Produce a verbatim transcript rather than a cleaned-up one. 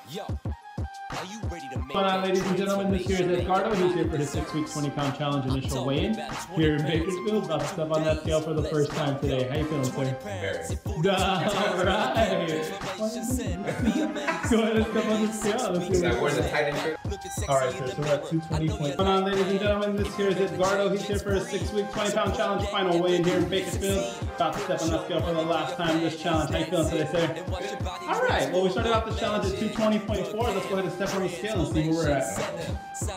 What's going on, ladies and gentlemen? This here is Edgardo. He's here for his six week, twenty pound challenge initial weigh-in here in Bakersfield. About to step on that scale for the first time today. How you feeling, sir? Very. All right. Go ahead and step on the scale. Let's see what we're the tight end. All right, sir. So we're at two twenty. What's going on, ladies and gentlemen? This here is Edgardo. He's here for his six week, twenty pound challenge final weigh-in here in Bakersfield. About to step on that scale for the last time this challenge. How you feeling today, sir? All right. Well, we started off the challenge at two twenty point four. Let's go ahead and step on the scale and see where we're at.